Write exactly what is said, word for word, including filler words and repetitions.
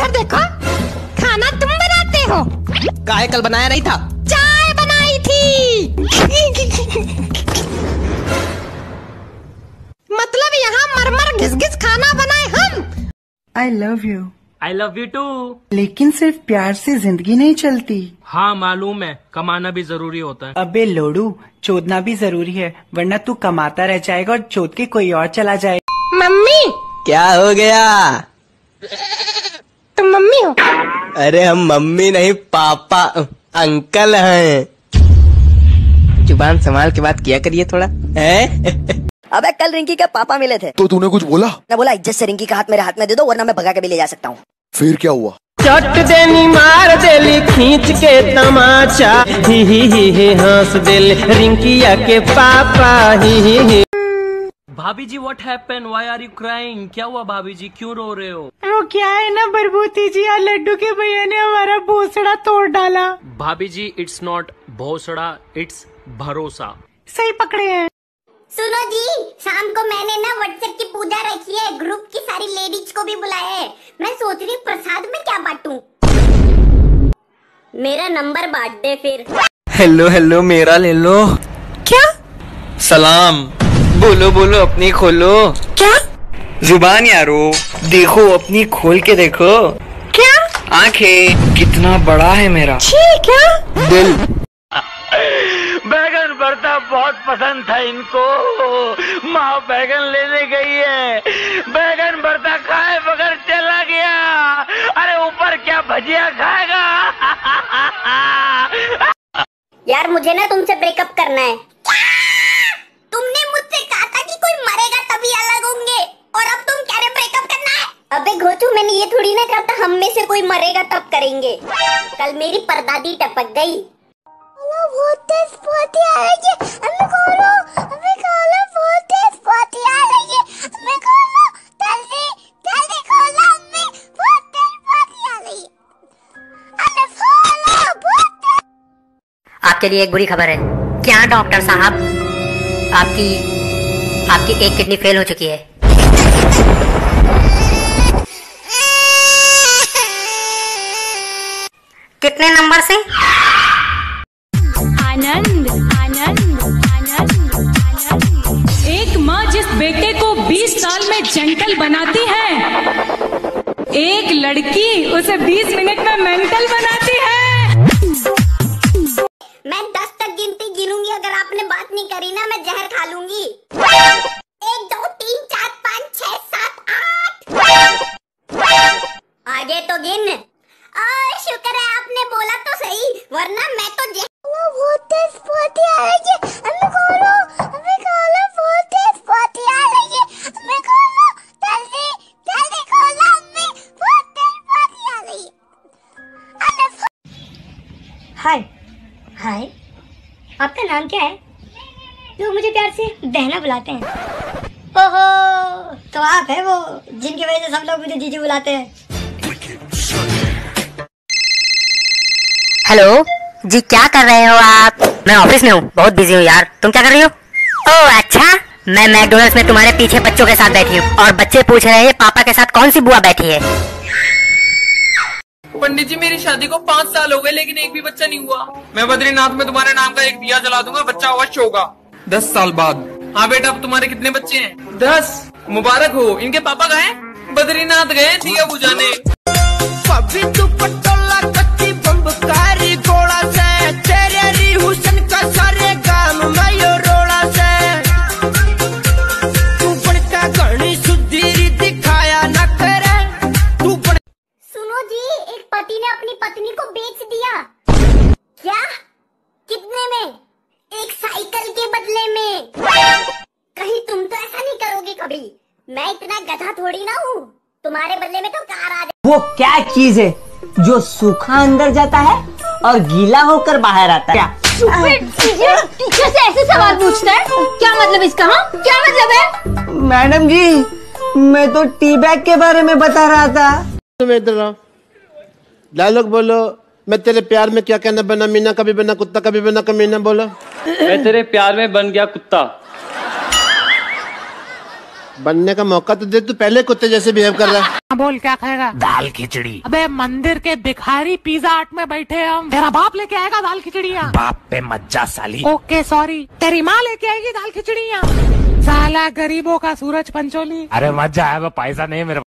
इधर देखो, खाना तुम बनाते हो। काहे कल बनाया नहीं था? चाय बनाई थी। मतलब यहाँ मरमर घिस घिस खाना बनाए हम। I love you. I love you too. लेकिन सिर्फ प्यार से जिंदगी नहीं चलती। हाँ मालूम है, कमाना भी जरूरी होता है। अबे लोड़ू, चोदना भी जरूरी है, वरना तू कमाता रह जाएगा और चोद के कोई और चला जाए। मम्मी। क्या हो गया? तुम मम्मी हो? अरे हम मम्मी नहीं पापा अंकल हैं। जुबान संभाल के बात किया करिए थोड़ा। है? अबे कल रिंकी के पापा मिले थे। तो तूने कुछ बोला? मैं बोला इज्जत से रिंकी का हाथ मेरे हाथ में दे दो, वरना मैं भगा के भी ले जा सकता हूँ। फिर क्या हुआ? चट देनी मार देली खींच के तमाचा, ही ही ही ही हंस देली रिंकिया के पापा, ही ही ही। भाभी जी what happened? Why are you crying? क्या हुआ भाभी जी, क्यों रो रहे हो? वो क्या है ना बरबूती जी, और लड्डू के भैया ने हमारा भोसड़ा तोड़ डाला। भाभी जी इट्स नॉट भोसड़ा, इट्स भरोसा। सही पकड़े हैं। सुनो जी, शाम को मैंने ना व्हाट्सएप की पूजा रखी है, ग्रुप की सारी लेडीज को भी बुलाया है। मैं सोच रही प्रसाद में क्या बांटूं? मेरा नंबर बांट दे फिर। हेलो हेलो मेरा ले लो। क्या? सलाम। बोलो बोलो अपनी खोलो। क्या? जुबान यारो, देखो अपनी खोल के देखो। क्या? आंखें। कितना बड़ा है मेरा। ठीक है। दिल। बैगन भरता बहुत पसंद था इनको, माँ बैगन लेने गई है, बैगन भरता खाए बगैर चला गया। अरे ऊपर क्या भजिया खाएगा? यार मुझे ना तुमसे ब्रेकअप करना है। तुमने मुझसे कहा था कि कोई मरेगा तभी अलग होंगे, और अब तुम कह रहे ब्रेकअप करना है। अबे घोचू, मैंने ये थोड़ी ना कहा था हम में से कोई मरेगा तब करेंगे। कल मेरी परदादी टपक गई। बहुत तेज बहुत आ रही है, हमें खोलो, हमें खोलो, बहुत तेज बहुत आ रही है, हमें खोलो, जल्दी जल्दी खोलो, हमें बहुत तेज बहुत आ रही है, हमें खोलो, बहुत तेज। आपके लिए एक बुरी खबर है। क्या डॉक्टर साहब? आपकी आपकी एक किडनी फेल हो चुकी है। कितने नंबर से? आनंद आनंद आनंद आनंद। एक माँ जिस बेटे को बीस साल में जेंटल बनाती है, एक लड़की उसे बीस मिनट में मेंटल बनाती है। मैं दस तक गिनती गिनूंगी, अगर आपने बात नहीं करी ना मैं जहर खा लूंगी। एक दो तीन चार पाँच छह सात आठ। आगे तो गिन। आ, शुक्र है आपने बोला तो सही, वरना मैं तो जहर। बहुत तेज बहुत आ रही है, हमें खोलो, हमें खोलो, बहुत तेज बहुत आ रही है, हमें खोलो, जल्दी जल्दी खोलो, हमें बहुत तेज बहुत आ रही है। हाय हाय, आपका नाम क्या है? जो मुझे प्यार से बहना बुलाते हैं। ओहो, तो आप है वो जिनकी वजह से सब लोग मुझे जीजू बुलाते हैं। हेलो जी, क्या कर रहे हो आप? मैं ऑफिस में हूँ, बहुत बिजी हूँ यार। तुम क्या कर रही हो? ओह अच्छा, मैं मैकडोनल्ड्स में तुम्हारे पीछे बच्चों के साथ बैठी हूँ, और बच्चे पूछ रहे हैं पापा के साथ कौन सी बुआ बैठी है। पंडित जी मेरी शादी को पाँच साल हो गए लेकिन एक भी बच्चा नहीं हुआ। मैं बद्रीनाथ में तुम्हारे नाम का एक दिया जला दूंगा, बच्चा अवश्य होगा दस साल बाद। हाँ बेटा, अब तुम्हारे कितने बच्चे हैं? दस। मुबारक हो। इनके पापा कहाँ हैं? बद्रीनाथ गए दिया बुझाने। पति ने अपनी पत्नी को बेच दिया। क्या? कितने में? एक साइकिल के बदले में। कहीं तुम तो ऐसा नहीं करोगे कभी? मैं इतना गधा थोड़ी ना हूँ, तुम्हारे बदले में तो कार आ जाए। वो क्या चीज है जो सूखा अंदर जाता है और गीला होकर बाहर आता है? टीचर से ऐसे सवाल पूछता है, क्या मतलब इसका? हाँ क्या मतलब है? मैडम जी, मैं तो टी बैग के बारे में बता रहा था। तुम इधर डायलॉग बोलो। मैं तेरे प्यार में क्या कहना बना मीना, कभी बना कुत्ता कभी बना कमीना। बोलो। मैं तेरे प्यार में बन गया कुत्ता। बनने का मौका तो दे, तू पहले कुत्ते जैसे बिहेव कर रहा है। बोल क्या खाएगा? दाल खिचड़ी। अबे मंदिर के भिखारी पिज्जा हट में बैठे हम, तेरा बाप लेके आएगा दाल खिचड़ियाँ? बाप पे मज्जा साली। ओके सॉरी, तेरी माँ लेके आएगी दाल खिचड़ियाँ। साला गरीबों का सूरज पंचोली। अरे मज्जा है, वो पैसा नहीं मेरे